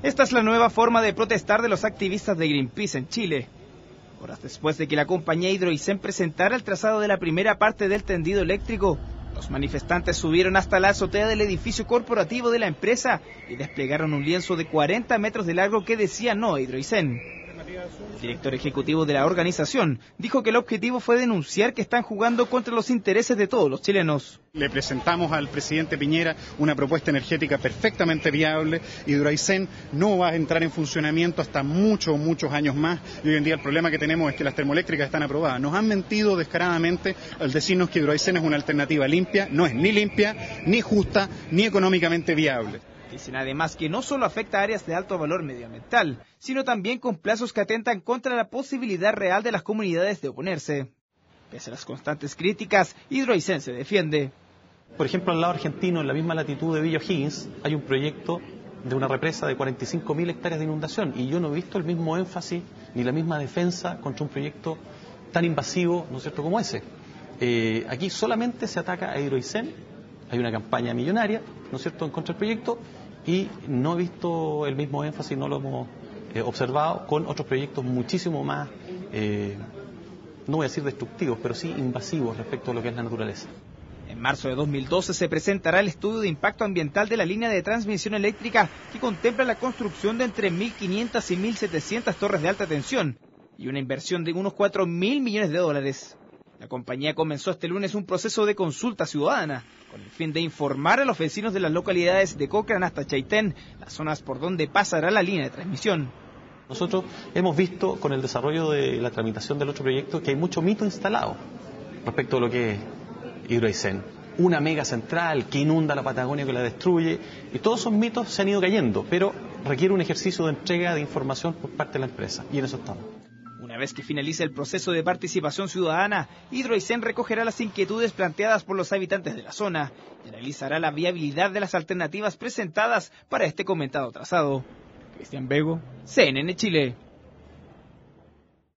Esta es la nueva forma de protestar de los activistas de Greenpeace en Chile. Horas después de que la compañía Hidroaicén presentara el trazado de la primera parte del tendido eléctrico, los manifestantes subieron hasta la azotea del edificio corporativo de la empresa y desplegaron un lienzo de 40 metros de largo que decía no a Hidroaicén. El director ejecutivo de la organización dijo que el objetivo fue denunciar que están jugando contra los intereses de todos los chilenos. Le presentamos al presidente Piñera una propuesta energética perfectamente viable. Hidroaicén no va a entrar en funcionamiento hasta muchos años más. Y hoy en día el problema que tenemos es que las termoeléctricas están aprobadas. Nos han mentido descaradamente al decirnos que Hidroaicén es una alternativa limpia. No es ni limpia, ni justa, ni económicamente viable. Dicen además que no solo afecta a áreas de alto valor medioambiental, sino también con plazos que atentan contra la posibilidad real de las comunidades de oponerse. Pese a las constantes críticas, Hidroaicén se defiende. Por ejemplo, al lado argentino, en la misma latitud de Villa O'Higgins, hay un proyecto de una represa de 45.000 hectáreas de inundación y yo no he visto el mismo énfasis ni la misma defensa contra un proyecto tan invasivo, ¿no es cierto?, como ese. Aquí solamente se ataca a Hidroaicén, hay una campaña millonaria, ¿no es cierto?, en contra del proyecto y no he visto el mismo énfasis, no lo hemos observado con otros proyectos muchísimo más, no voy a decir destructivos, pero sí invasivos respecto a lo que es la naturaleza. En marzo de 2012 se presentará el estudio de impacto ambiental de la línea de transmisión eléctrica que contempla la construcción de entre 1.500 y 1.700 torres de alta tensión y una inversión de unos 4.000 millones de dólares. La compañía comenzó este lunes un proceso de consulta ciudadana con el fin de informar a los vecinos de las localidades de Cochrane hasta Chaitén, las zonas por donde pasará la línea de transmisión. Nosotros hemos visto con el desarrollo de la tramitación del otro proyecto que hay mucho mito instalado respecto a lo que es Hidroaicén. Una mega central que inunda la Patagonia, que la destruye, y todos esos mitos se han ido cayendo, pero requiere un ejercicio de entrega de información por parte de la empresa, y en eso estamos. Una vez que finalice el proceso de participación ciudadana, Hidroaicén recogerá las inquietudes planteadas por los habitantes de la zona y analizará la viabilidad de las alternativas presentadas para este comentado trazado. Cristian Bego, CNN Chile.